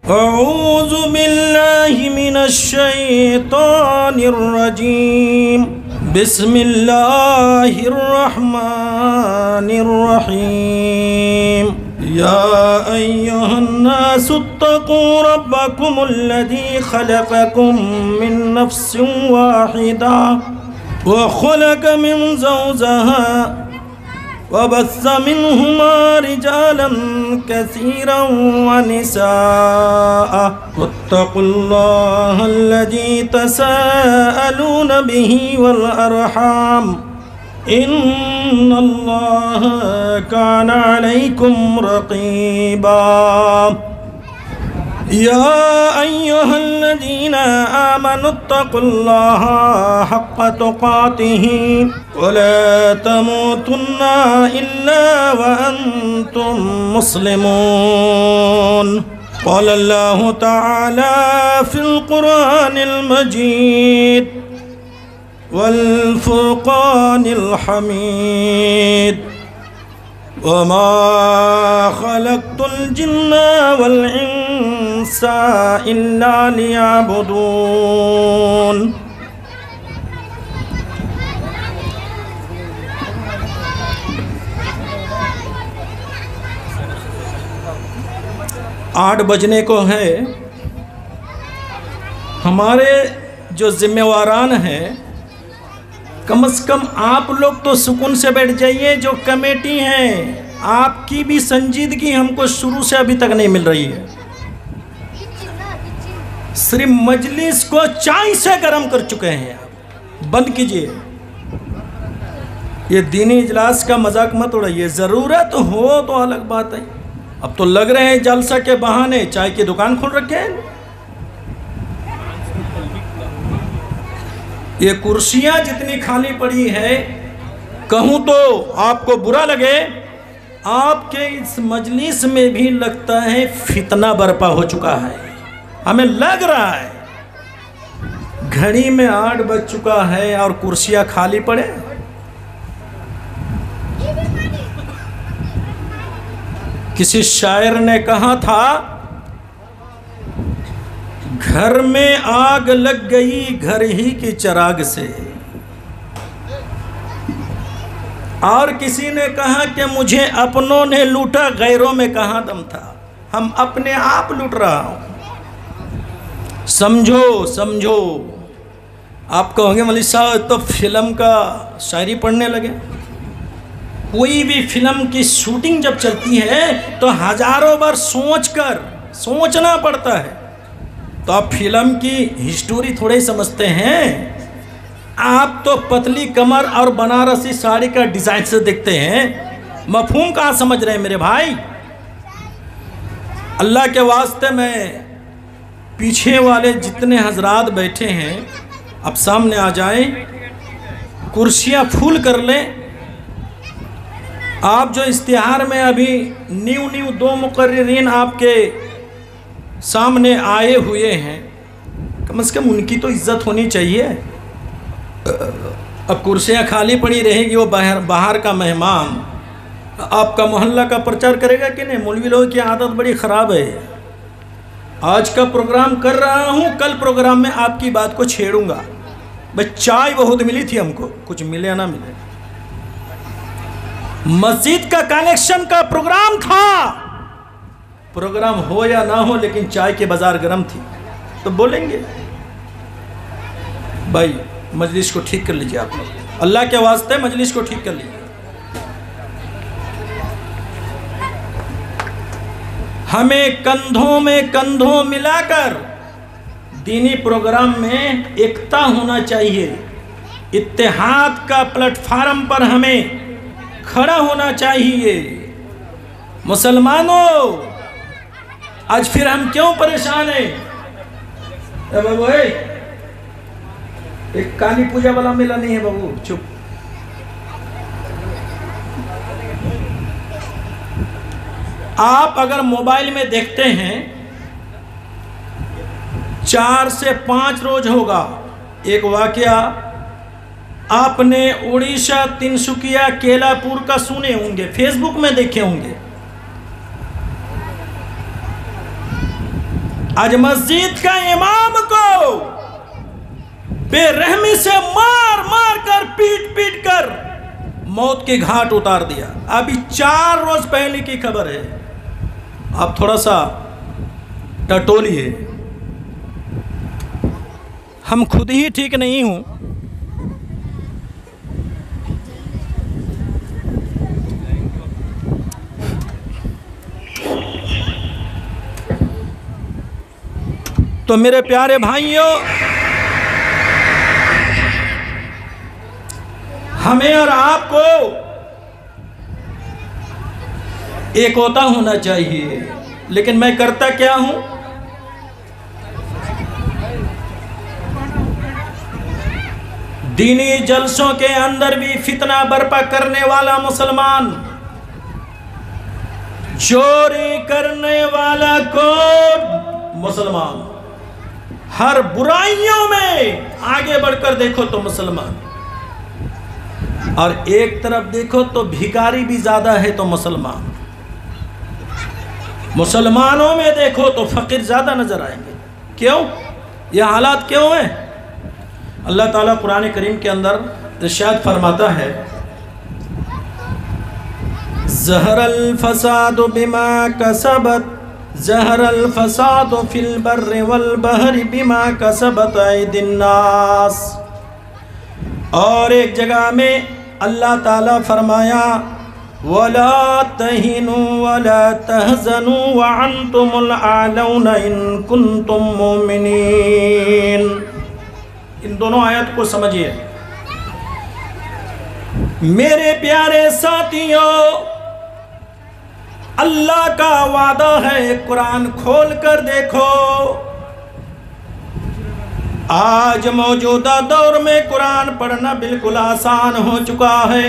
أعوذ بالله من الشيطان الرجيم بسم الله الرحمن الرحيم يا أيها الناس اتقوا ربكم الذي خلقكم من نفس واحدة وخلق من زوجها وبث منهما رجالا كثيرا ونساء واتقوا الله الذي تساءلون به والأرحام إن الله كان عليكم رقيبا يا أيها الذين آمنوا اتقوا الله حق تقاته ولا تموتن إلا وأنتم مسلمون قال الله تعالى في القرآن المجيد والفرقان الحميد وما خلقت الجن والإنس إلا ليعبدون آٹھ بجنے کو ہے. ہمارے جو ذمہ واران ہیں کم از کم آپ لوگ تو سکون سے بیٹھ جائیے. جو کمیٹی ہیں آپ کی بھی سنجیدگی ہم کو شروع سے ابھی تک نہیں مل رہی ہے. صرف مجلس کو چائے سے گرم کر چکے ہیں. بند کیجئے. یہ دینی اجلاس کا مذاق مت اڑائیے. ضرورت ہو تو الگ بات ہے. اب تو لگ رہے ہیں جلسہ کے بہانے چائے کی دکان کھول رکھے ہیں. یہ کرسیاں جتنی خالی پڑی ہے کہوں تو آپ کو برا لگے، آپ کے اس مجلس میں بھی لگتا ہے فتنہ برپا ہو چکا ہے. ہمیں لگ رہا ہے گھڑی میں 8 بج چکا ہے اور کرسیاں خالی پڑے. کسی شاعر نے کہا تھا گھر میں آگ لگ گئی گھر ہی کی چراغ سے، اور کسی نے کہا کہ مجھے اپنوں نے لوٹا غیروں میں کہاں دم تھا. ہم اپنے آپ لوٹ رہا ہوں. سمجھو. آپ کہو گے مولوی صاحب تو فلم کا شاعری پڑھنے لگے. کوئی بھی فلم کی شوٹنگ جب چلتی ہے تو ہزاروں بار سوچنا پڑتا ہے. تو آپ فلم کی ہسٹوری تھوڑے سمجھتے ہیں. آپ تو پتلی کمر اور بنارسی ساڑی کا ڈیزائن سے دیکھتے ہیں. مفہوم کہاں سمجھ رہے ہیں میرے بھائی؟ اللہ کے واسطے میں پیچھے والے جتنے حضرات بیٹھے ہیں اب سامنے آ جائیں، کرسیاں پھول کر لیں. آپ جو اشتہار میں ابھی نیو 2 مقررین آپ کے سامنے آئے ہوئے ہیں، کم از کم ان کی تو عزت ہونی چاہیے. اب کرسیاں خالی پڑی رہے گی، وہ باہر کا مہمان آپ کا محلہ کا پرچار کرے گا کہ نہیں؟ مولوی لوگوں کی عادت بڑی خراب ہے. آج کا پروگرام کر رہا ہوں، کل پروگرام میں آپ کی بات کو چھیڑوں گا. بس چائے بہت ملی تھی ہم کو، کچھ ملے نہ ملے. مسجد کا کنیکشن کا پروگرام تھا، پروگرام ہو یا نہ ہو لیکن چائے کے بازار گرم تھی تو بولیں گے. بھائی مجلس کو ٹھیک کر لیجئے. آپ لوگ اللہ کے واسطے مجلس کو ٹھیک کر لیجئے. ہمیں کندھوں میں کندھوں ملا کر دینی پروگرام میں ایکتا ہونا چاہیے. اتحاد کا پلیٹ فارم پر ہمیں کھڑا ہونا چاہیے. مسلمانوں آج پھر ہم کیوں پریشان ہیں؟ اے بابو ایک کالی پوجا والا ملا نہیں ہے. بابو چپ. آپ اگر موبائل میں دیکھتے ہیں 4 سے 5 روز ہوگا ایک واقعہ آپ نے اڑیسہ تنسکیا کیلا پور کا سنے ہوں گے، فیس بک میں دیکھے ہوں گے. آج مسجد کا امام کو بے رحمی سے مار مار کر پیٹ پیٹ کر موت کے گھاٹ اتار دیا. ابھی 4 روز پہلے کی خبر ہے. آپ تھوڑا سا ٹٹولیے. ہم خود ہی ٹھیک نہیں ہوں. تو میرے پیارے بھائیوں، ہمیں اور آپ کو ایک ہوتا ہونا چاہیے. لیکن میں کرتا کیا ہوں؟ دینی جلسوں کے اندر بھی فتنہ برپا کرنے والا مسلمان، چوری کرنے والا کون؟ مسلمان. ہر برائیوں میں آگے بڑھ کر دیکھو تو مسلمان، اور ایک طرف دیکھو تو بھکاری بھی زیادہ ہے تو مسلمان. مسلمانوں میں دیکھو تو فقیر زیادہ نظر آئیں گے. کیوں؟ یہ حالات کیوں ہیں؟ اللہ تعالیٰ قرآن کریم کے اندر ارشاد فرماتا ہے، ظہر الفساد بما کسبت، ظہر الفساد فی البر والبحر بما کسبت ایدی الناس. اور ایک جگہ میں اللہ تعالیٰ فرمایا، وَلَا تَهِنُوا وَلَا تَحْزَنُوا وَأَنْتُمُ الْأَعْلَوْنَ إِن كُنتُم مُؤْمِنِينَ. ان دونوں آیات کو سمجھیے. میرے پیارے ساتھیوں، اللہ کا وعدہ ہے. قرآن کھول کر دیکھو. آج موجودہ دور میں قرآن پڑھنا بالکل آسان ہو چکا ہے.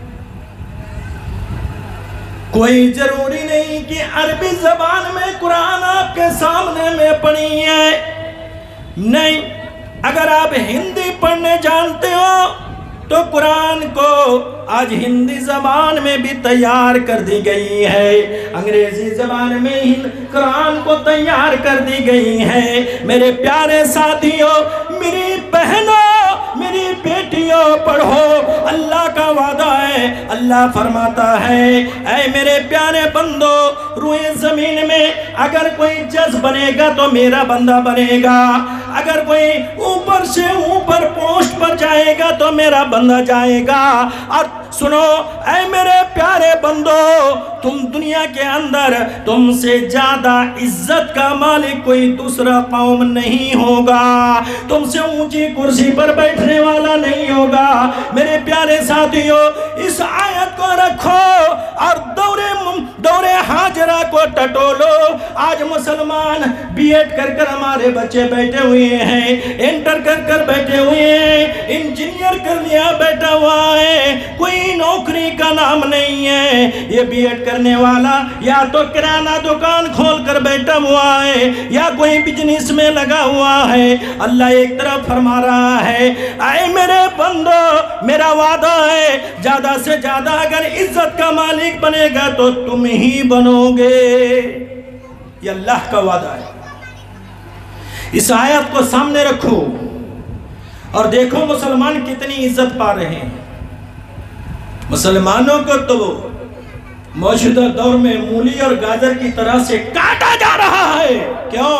کوئی ضروری نہیں کہ عربی زبان میں قرآن آپ کے سامنے میں پڑھی ہے. نہیں، اگر آپ ہندی پڑھنے جانتے ہو تو قرآن کو آج ہندی زبان میں بھی تیار کر دی گئی ہے. انگریزی زبان میں ہی قرآن کو تیار کر دی گئی ہے. میرے پیارے ساتھیوں، میری بہنوں، میری بیٹیوں، پڑھو. اللہ کا وعدہ ہے. اللہ فرماتا ہے، اے میرے پیارے بندو، روئے زمین میں اگر کوئی جز بنے گا تو میرا بندہ بنے گا. اگر کوئی اوپر سے اوپر پوسٹ پر جائے گا تو میرا بندہ جائے گا. اور سنو اے میرے پیارے بندو، تم دنیا کے اندر تم سے زیادہ عزت کا مالک کوئی دوسرا قوم نہیں ہوگا. تم سے اونچی کرسی پر بیٹھنے والا نہیں ہوگا. میرے پیارے ساتھیوں، اس آیت کو رکھو اور دورے ہاجرہ کو ٹٹولو. آج مسلمان بی ایڈ کر کر ہمارے بچے بیٹھے ہوئے ہیں، انٹر کر کر بیٹھے ہوئے ہیں، انجینئر کر لیا بیٹھا ہوا ہے، کوئی نوکری کا نام نہیں ہے. یہ بی ایڈ کرنے والا یا تو کرانہ دکان کھول کر بیٹھا ہوا ہے یا کوئی بزنس میں لگا ہوا ہے. اللہ ایک طرف فرما رہا ہے، اے میرے بندو، میرا وعدہ ہے زیادہ سے زیادہ اگر عزت کا مالک بنے گا تو تم ہی بنو گے. یہ اللہ کا وعدہ ہے. اس آیت کو سامنے رکھو اور دیکھو مسلمان کتنی عزت پا رہے ہیں. مسلمانوں کو تو موجودہ دور میں مولی اور گاجر کی طرح سے کاٹا جا رہا ہے. کیوں؟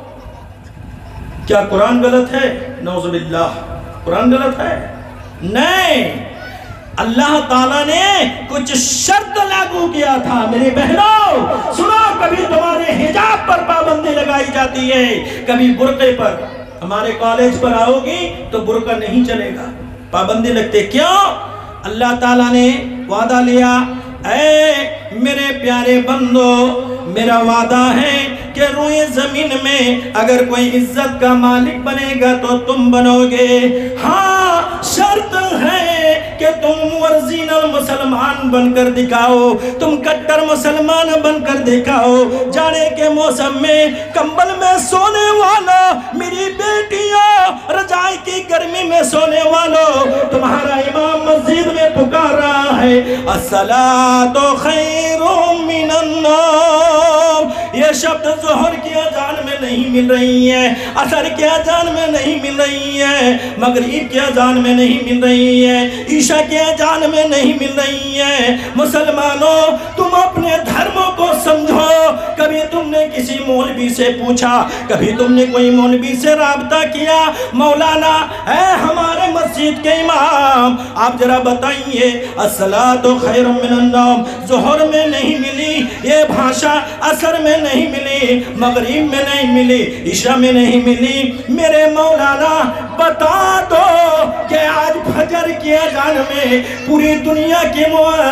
کیا قرآن غلط ہے؟ نعوذ باللہ، قرآن غلط ہے؟ نہیں، اللہ تعالیٰ نے کچھ شرط لاگو کیا تھا. میری بہنوں سنو، کبھی تمہارے حجاب پر پابندی لگائی جاتی ہے، کبھی برقعے پر. ہمارے کالج پر آؤ گی تو برقع نہیں چلے گا، پابندی لگتے. کیوں؟ اللہ تعالیٰ نے وعدہ لیا، اے میرے پیارے بندو، میرا وعدہ ہے کہ روئے زمین میں اگر کوئی عزت کا مالک بنے گا تو تم بنو گے. ہاں، شرط ہے کہ تم ورزینل مسلمان بن کر دکھاؤ، تم کٹر مسلمان بن کر دکھاؤ. جاڑے کے موسم میں کمبل میں سونے والا، میری بیٹیوں رجائی کی گرمی میں سونے والوں، تمہارا امام مسجد میں پکار رہا ہے، الصلاۃ خیر من النوم. یہ شبد ظہر کی اذان میں نہیں مل رہی ہیں، عصر کے اذان میں نہیں مل رہی ہیں، مغرب کے اذان میں نہیں مل رہی ہیں، عشاء کے اذان میں نہیں مل رہی ہیں۔ مسلمانوں تم اپنے دھرموں کو سمجھو۔ کبھی تم نے کسی مولوی سے پوچھا، کبھی تم نے کوئی مولوی سے رابطہ کیا، مولانا اے ہمارے مسجد کے امام آپ ذرا بتائیے الصلاۃ خیر من النوم ظہر میں نہیں ملی، یہ بھاشا عصر میں نہیں ملی، مغرب میں نہیں ملی، عشاء میں نہیں ملی، میرے مولانا بتا دو کہ آج فجر کی اذان میں پوری دنیا کے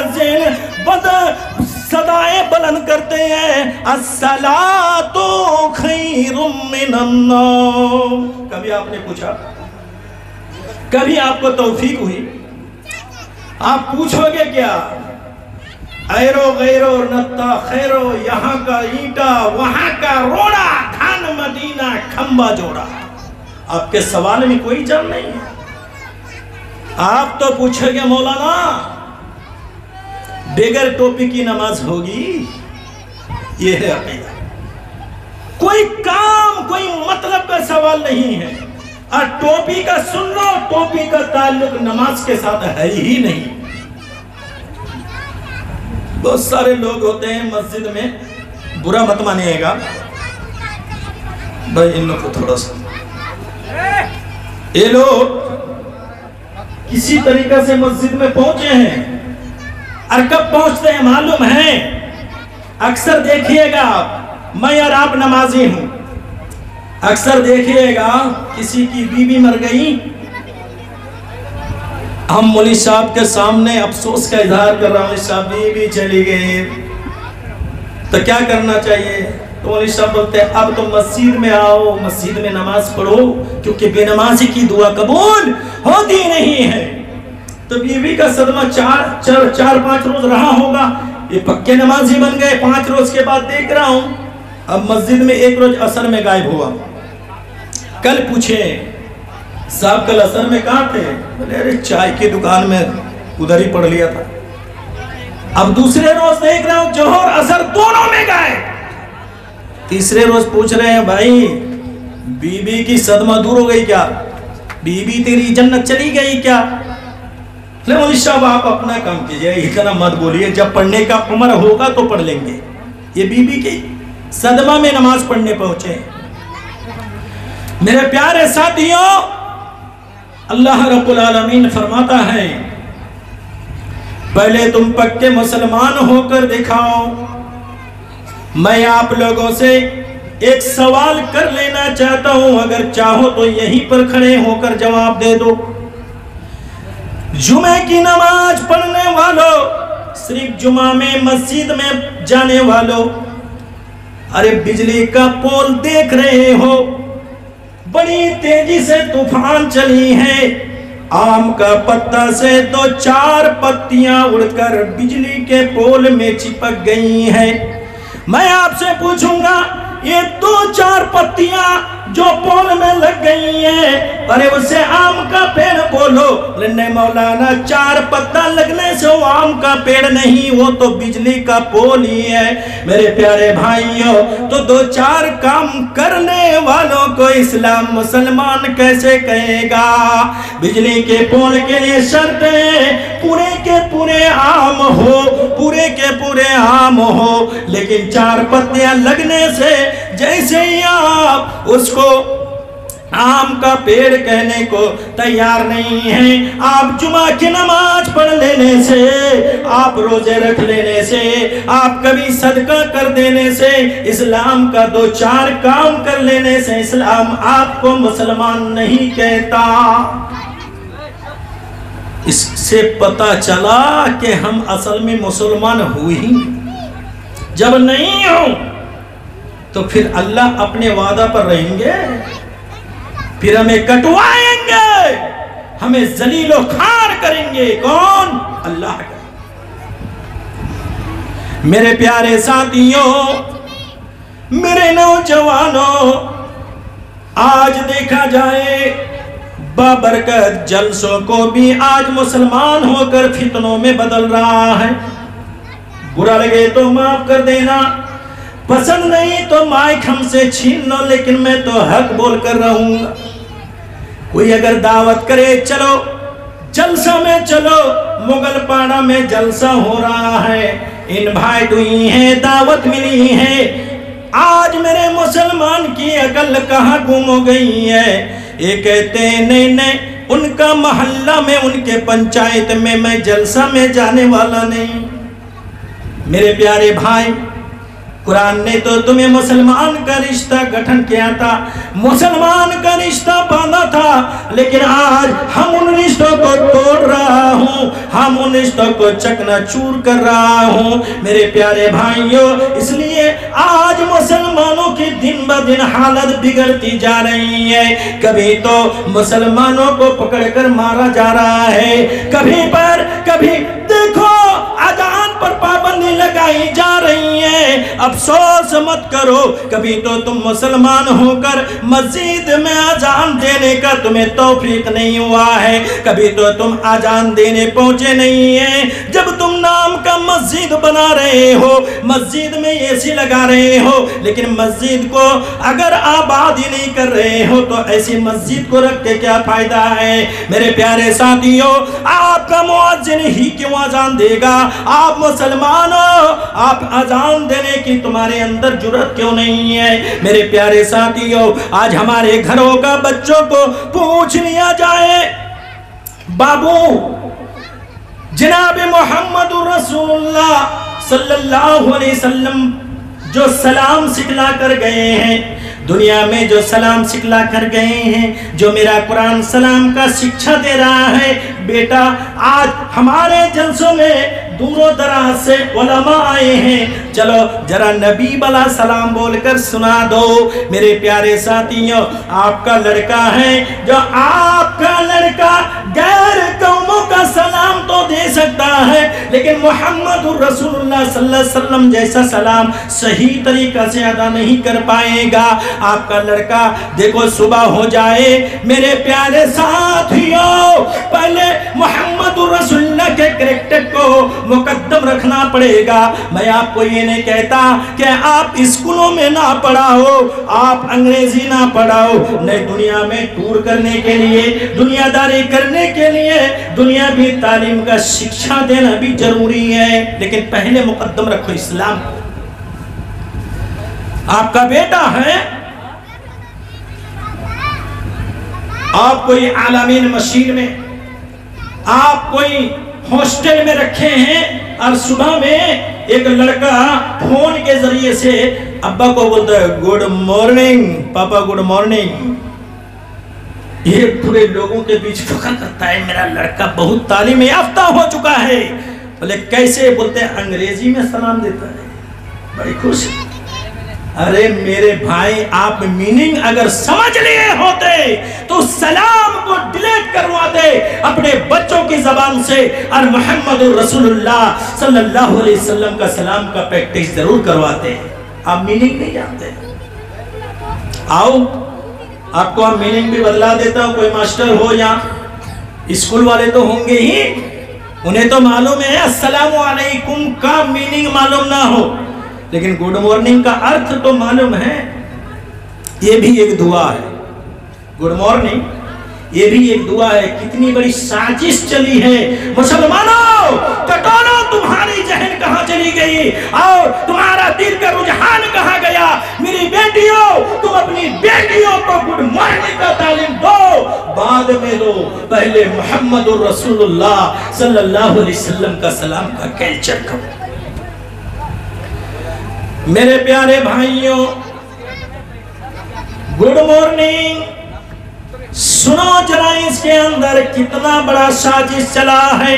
مؤذن صدائیں بلند کرتے ہیں الصلاۃ خیر من النوم۔ کبھی آپ نے پوچھا، کبھی آپ کو توفیق ہوئی، آپ پوچھو گے کیا؟ ایرو غیرو نتا خیرو، یہاں کا اینٹا وہاں کا روڑا، دھان مدینہ کھمبا جوڑا۔ آپ کے سوال میں کوئی جان نہیں ہے۔ آپ تو پوچھو گے مولانا بغیر ٹوپی کی نماز ہوگی؟ یہ ہے عقیدہ۔ کوئی کام کوئی مطلب کا سوال نہیں ہے، اور ٹوپی کا سن لو، ٹوپی کا تعلق نماز کے ساتھ ہے ہی نہیں۔ بہت سارے لوگ ہوتے ہیں مسجد میں، برا مت مانیے گا بھائی، ان لوگ کو تھوڑا سا، یہ لوگ کسی طریقہ سے مسجد میں پہنچے ہیں، اور کب پہنچتے ہیں معلوم ہے؟ اکثر دیکھیے گا، میں اور آپ نمازی ہوں، اکثر دیکھیے گا کسی کی بیوی مر گئی، ہم مولوی صاحب کے سامنے افسوس کا اظہار کر رہا ہوں، مولوی صاحب بیوی چلی گئی، تو کیا کرنا چاہیے؟ تو مولوی صاحب بولتے ہیں اب تم مسجد میں آؤ، مسجد میں نماز پڑھو، کیونکہ بے نمازی کی دعا قبول ہوتی نہیں ہے۔ تو بیوی کا صدمہ چار پانچ روز رہا ہوگا، یہ پکے نمازی بن گئے، 5 روز کے بعد دیکھ رہا ہوں اب مسجد میں ایک روز عصر میں غائب ہوا۔ کل پوچھے صاحب کل عصر میں کہاں تھے؟ بولے ارے چائے کی دکان میں ادھر ہی پڑھ لیا تھا۔ اب دوسرے روز دیکھ رہا ہوں ظہر عصر دونوں میں گئے۔ تیسرے روز پوچھ رہے ہیں بھائی بیوی کی صدمہ دور ہو گئی کیا؟ بیوی تیری جنت چلی گئی کیا؟ مولوی صاحب آپ اپنا کام کیجئے، اتنا مت بولیے، جب پڑھنے کا عمر ہوگا تو پڑھ لیں گے۔ یہ بیوی کی صدمہ میں نماز پڑھنے پہنچے۔ میرے پیارے ساتھیوں، اللہ رب العالمین فرماتا ہے پہلے تم پکے مسلمان ہو کر دکھاؤ۔ میں آپ لوگوں سے ایک سوال کر لینا چاہتا ہوں، اگر چاہو تو یہیں پر کھڑے ہو کر جواب دے دو۔ جمعہ کی نماز پڑھنے والوں، صرف جمعہ میں مسجد میں جانے والوں، ارے بجلی کا پول دیکھ رہے ہو، بڑی تیزی سے طوفان چلی ہے، آم کا پتا سے 2-4 پتیاں اڑ کر بجلی کے پول میں چپک گئی ہیں۔ میں آپ سے پوچھوں گا یہ 2-4 پتیاں جو پول میں لگ گئی ہیں، ارے اسے آم کا پیڑ بولو، نہیں مولانا 4 پتا لگنے سے وہ آم کا پیڑ نہیں، وہ تو بجلی کا پول ہی ہے۔ میرے پیارے بھائیوں، تو 2-4 کام کرنے والوں کو اسلام مسلمان کیسے کہے گا؟ بجلی کے پول کے لیے شرط ہے پورے کے پورے آم ہو، پورے کے پورے آم ہو، لیکن 4 پتیاں لگنے سے جیسے ہی آپ اس کو آم کا پیڑ کہنے کو تیار نہیں ہیں، آپ جمعہ کی نماز پڑھ لینے سے، آپ روزے رکھ لینے سے، آپ کبھی صدقہ کر دینے سے، اسلام کا 2-4 کام کر لینے سے اسلام آپ کو مسلمان نہیں کہتا۔ اس سے پتہ چلا کہ ہم اصل میں مسلمان ہوئی، جب نہیں ہوں تو پھر اللہ اپنے وعدہ پر رہیں گے، پھر ہمیں کٹوائیں گے، ہمیں ذلیل و خوار کریں گے۔ کون؟ اللہ کا۔ میرے پیارے ساتھیوں، میرے نوجوانوں، آج دیکھا جائے بابرکت جلسوں کو بھی آج مسلمان ہو کر فتنوں میں بدل رہا ہے۔ برا لگے تو معاف کر دینا، پسند نہیں تو مائک ہم سے چھین لو، لیکن میں تو حق بول کر رہوں گا۔ کوئی اگر دعوت کرے چلو جلسہ میں چلو، مغل پاڑا میں جلسہ ہو رہا ہے، انوائٹ ہوئی ہیں، دعوت ملی ہے، آج میرے مسلمان کی عقل کہاں گم ہو گئی ہے؟ یہ کہتے ہیں نہیں نہیں، ان کا محلہ میں ان کے پنچایت میں جلسہ میں جانے والا نہیں۔ میرے پیارے بھائی، قرآن نے تو تمہیں مسلمان کا رشتہ گٹھن کیا تھا، مسلمان کا رشتہ باندھا تھا، لیکن آج ہم ان رشتوں کو توڑ رہا ہوں، ہم ان رشتوں کو چکنا چور کر رہا ہوں۔ میرے پیارے بھائیوں، اس لیے آج مسلمانوں کی دن بہ دن حالت بگڑتی جا رہی ہے۔ کبھی تو مسلمانوں کو پکڑ کر مارا جا رہا ہے، کبھی دیکھو اذان پر پابندی لگائی جا رہی ہے۔ افسوس مت کرو، کبھی تو تم مسلمان ہو کر مسجد میں اذان دینے کا تمہیں توفیق نہیں ہوا ہے، کبھی تو تم اذان دینے پہنچے نہیں ہیں۔ جب تم نام کا مسجد بنا رہے ہو، مسجد میں اے سی لگا رہے ہو، لیکن مسجد کو اگر آباد ہی نہیں کر رہے ہو تو ایسی مسجد کو رکھ کے کیا فائدہ ہے؟ میرے پیارے ساتھیوں، آپ کا مؤذن ہی کیوں اذان دے گا؟ آپ مسلمان ہو، آپ اذان دینے کی تمہارے اندر جرات کیوں نہیں ہے؟ میرے پیارے ساتھیوں، آج ہمارے گھروں کا بچوں کو پوچھ لیا جائے، بابو جناب محمد رسول اللہ صلی اللہ علیہ وسلم جو سلام سکھلا کر گئے ہیں، دنیا میں جو سلام سکھلا کر گئے ہیں، جو میرا قرآن سلام کا شکشا دے رہا ہے، بیٹا آج ہمارے جلسوں میں دور و دراز سے علماء آئے ہیں، چلو ذرا نبی والا سلام بول کر سنا دو۔ میرے پیارے ساتھیوں، آپ کا لڑکا ہے، جو آپ کا لڑکا غیر قوموں کا سلام تو دے سکتا ہے، لیکن محمد رسول اللہ صلی اللہ علیہ وسلم جیسا سلام صحیح طریقہ سے ادا نہیں کر پائے گا۔ آپ کا لڑکا دیکھو صبح ہو جائے، میرے پیارے ساتھیوں، پہلے محمد رسول اللہ کے کریکٹر کو مقدم رکھنا پڑے گا۔ میں آپ کو یہ نہیں کہتا کہ آپ اسکولوں میں نہ پڑھاؤ، آپ انگریزی نہ پڑھاؤ، نہیں، دنیا میں ٹور کرنے کے لیے، دنیا داری کرنے کے لیے دنیاوی تعلیم کا شکشا دینا بھی ضروری ہے، لیکن پہلے مقدم رکھو اسلام۔ آپ کا بیٹا ہے، آپ کوئی عالمین مشین میں، آپ کوئی ہاسٹل میں رکھے ہیں، اور صبح میں ایک لڑکا فون کے ذریعے سے ابا کو بولتا ہے good morning papa, good morning. یہ پورے لوگوں کے بیچ فخر کرتا ہے میرا لڑکا بہت تعلیم یافتہ ہو چکا ہے۔ بولے کیسے؟ بولتے ہیں انگریزی میں سلام دیتا ہے، بڑی خوش۔ ارے میرے بھائی، آپ میننگ اگر سمجھ لیے ہوتے تو سلام کو ڈیلیٹ کرواتے اپنے بچوں کی زبان سے، اور محمد رسول اللہ صلی اللہ علیہ وسلم کا سلام کا پریکٹس ضرور کرواتے۔ آپ میننگ نہیں جانتے، آؤ آپ کو ہم میننگ بھی بدلا دیتا ہوں۔ کوئی ماسٹر ہو یا اسکول والے تو ہوں گے ہی، انہیں تو معلوم ہے السلام علیکم کا میننگ معلوم نہ ہو، لیکن گڈ مارننگ کا ارتھ تو معلوم ہے۔ یہ بھی ایک دعا ہے، گڈ مارننگ یہ بھی ایک دعا ہے۔ کتنی بڑی سازش چلی ہے مسلمانوں، کٹولو تمہاری ذہن کہاں چلی گئی اور تمہارا دل کا رجحان کہاں گیا؟ میری بیٹیوں، تم اپنی بیٹیوں کو گڈ مارننگ کا تعلیم دو، بعد میں دو، پہلے محمد رسول اللہ صلی اللہ علیہ وسلم کا سلام کا کلچر کرو۔ میرے پیارے بھائیوں، گڈ مارننگ سنو ذرا، اس کے اندر کتنا بڑا سازش چلا ہے۔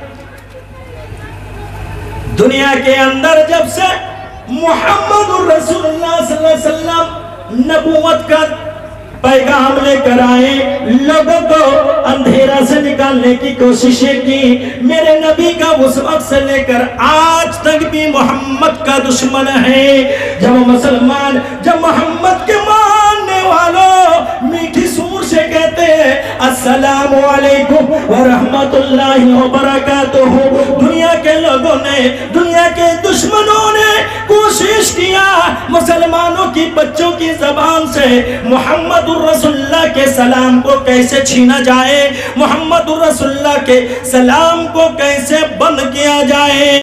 دنیا کے اندر جب سے محمد رسول اللہ صلی اللہ علیہ وسلم نبوت کا پیغام لے کر آئے، لوگوں کو اندھیرا سے نکالنے کی کوششیں کی، میرے نبی کا اس وقت سے لے کر آج تک بھی محمد کا دشمن ہے۔ جب مسلمان، جب محمد کے ماننے والوں میٹھی سور سے کہتے السلام علیکم ورحمت اللہ وبرکاتہ۔ دنیا کے لوگوں نے، دنیا کے دشمنوں نے کوشش کیا مسلمانوں کی بچوں کی زبان سے محمد الرسول اللہ کے سلام کو کیسے چھینا جائے، محمد الرسول اللہ کے سلام کو کیسے بند کیا جائے۔